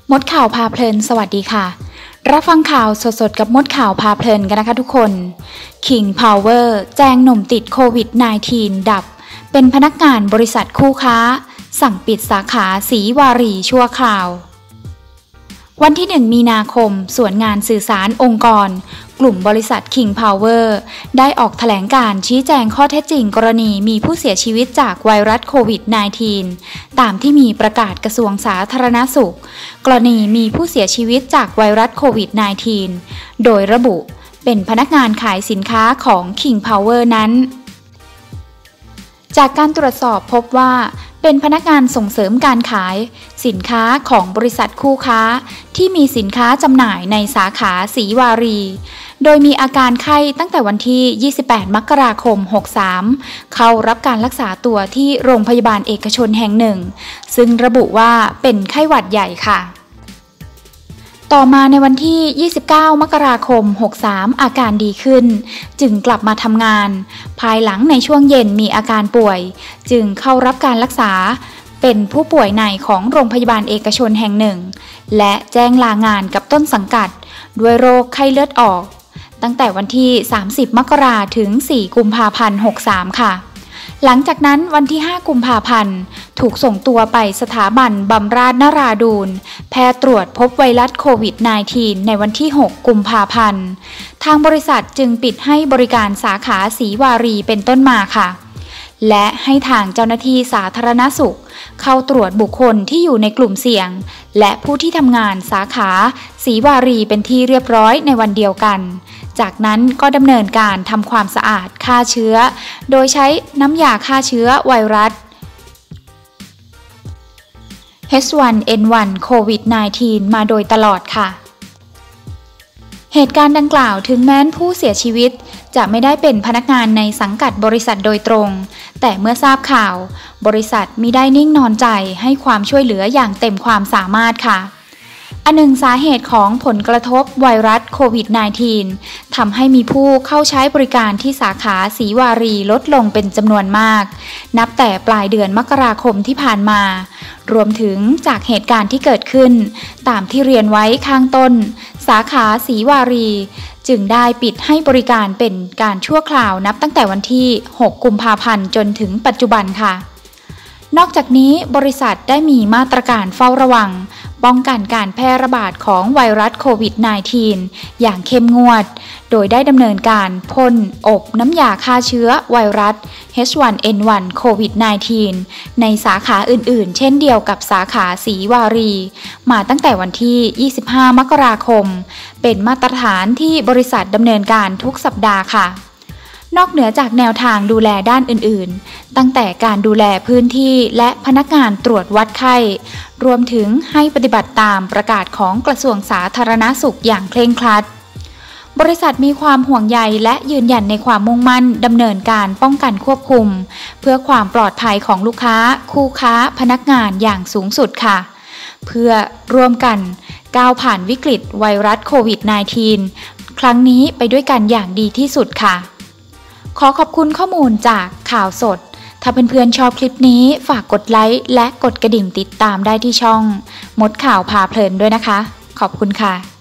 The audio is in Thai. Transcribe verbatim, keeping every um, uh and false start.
มดข่าวพาเพลินสวัสดีค่ะรับฟังข่าวสดๆกับมดข่าวพาเพลินกันนะคะทุกคน King Power แจ้งหนุ่มติดโควิด สิบเก้า ดับเป็นพนักงานบริษัทคู่ค้าสั่งปิดสาขาศรีวารีชั่วคราววันที่หนึ่งมีนาคมส่วนงานสื่อสารองค์กรกลุ่มบริษัท King Power ได้ออกแถลงการชี้แจงข้อเท็จจริงกรณีมีผู้เสียชีวิตจากไวรัสโควิด สิบเก้า ตามที่มีประกาศกระทรวงสาธารณสุขกรณีมีผู้เสียชีวิตจากไวรัสโควิด สิบเก้า โดยระบุเป็นพนักงานขายสินค้าของ King Power นั้นจากการตรวจสอบพบว่าเป็นพนักงานส่งเสริมการขายสินค้าของบริษัทคู่ค้าที่มีสินค้าจำหน่ายในสาขาศรีวารีโดยมีอาการไข้ตั้งแต่วันที่ยี่สิบแปดมกราคมหกสามเข้ารับการรักษาตัวที่โรงพยาบาลเอกชนแห่งหนึ่งซึ่งระบุว่าเป็นไข้หวัดใหญ่ค่ะต่อมาในวันที่ยี่สิบเก้ามกราคมหกสามอาการดีขึ้นจึงกลับมาทำงานภายหลังในช่วงเย็นมีอาการป่วยจึงเข้ารับการรักษาเป็นผู้ป่วยในของโรงพยาบาลเอกชนแห่งหนึ่งและแจ้งลางานกับต้นสังกัดด้วยโรคไข้เลือดออกตั้งแต่วันที่สามสิบมกราคมถึงสี่กุมภาพันธ์หกสามค่ะหลังจากนั้นวันที่ห้ากุมภาพันธ์ถูกส่งตัวไปสถาบันบำราศนราดูรแพทย์ตรวจพบไวรัสโควิด สิบเก้า ในวันที่หกกุมภาพันธ์ทางบริษัทจึงปิดให้บริการสาขาศรีวารีเป็นต้นมาค่ะและให้ทางเจ้าหน้าที่สาธารณสุขเข้าตรวจบุคคลที่อยู่ในกลุ่มเสี่ยงและผู้ที่ทำงานสาขาศรีวารีเป็นที่เรียบร้อยในวันเดียวกันจากนั้นก็ดำเนินการทำความสะอาดฆ่าเชื้อโดยใช้น้ำยาฆ่าเชื้อไวรัส เอช วัน เอ็น วัน โควิด สิบเก้า มาโดยตลอดค่ะเหตุการณ์ดังกล่าวถึงแม้นผู้เสียชีวิตจะไม่ได้เป็นพนักงานในสังกัดบริษัทโดยตรงแต่เมื่อทราบข่าวบริษัทมิได้นิ่งนอนใจให้ความช่วยเหลืออย่างเต็มความสามารถค่ะอันหนึ่งสาเหตุของผลกระทบไวรัสโควิด สิบเก้า ทำให้มีผู้เข้าใช้บริการที่สาขาศรีวารีลดลงเป็นจำนวนมากนับแต่ปลายเดือนมกราคมที่ผ่านมารวมถึงจากเหตุการณ์ที่เกิดขึ้นตามที่เรียนไว้ข้างต้นสาขาศรีวารีจึงได้ปิดให้บริการเป็นการชั่วคราวนับตั้งแต่วันที่หกกุมภาพันธ์จนถึงปัจจุบันค่ะนอกจากนี้บริษัทได้มีมาตรการเฝ้าระวังป้องกันการแพร่ระบาดของไวรัสโควิด สิบเก้า อย่างเข้มงวดโดยได้ดำเนินการพ่นอบน้ำยาฆ่าเชื้อไวรัส เอช วัน เอ็น วัน โควิด สิบเก้า ในสาขาอื่นๆเช่นเดียวกับสาขาศรีวารีมาตั้งแต่วันที่ยี่สิบห้ามกราคมเป็นมาตรฐานที่บริษัทดำเนินการทุกสัปดาห์ค่ะนอกเหนือจากแนวทางดูแลด้านอื่นๆตั้งแต่การดูแลพื้นที่และพนักงานตรวจวัดไข้รวมถึงให้ปฏิบัติตามประกาศของกระทรวงสาธารณสุขอย่างเคร่งครัดบริษัทมีความห่วงใยและยืนยันในความมุ่งมั่นดำเนินการป้องกันควบคุมเพื่อความปลอดภัยของลูกค้าคู่ค้าพนักงานอย่างสูงสุดค่ะเพื่อร่วมกันก้าวผ่านวิกฤตไวรัสโควิด สิบเก้า ครั้งนี้ไปด้วยกันอย่างดีที่สุดค่ะขอขอบคุณข้อมูลจากข่าวสดถ้าเพื่อนๆชอบคลิปนี้ฝากกดไลค์และกดกระดิ่งติดตามได้ที่ช่องมดข่าวพาเพลินด้วยนะคะขอบคุณค่ะ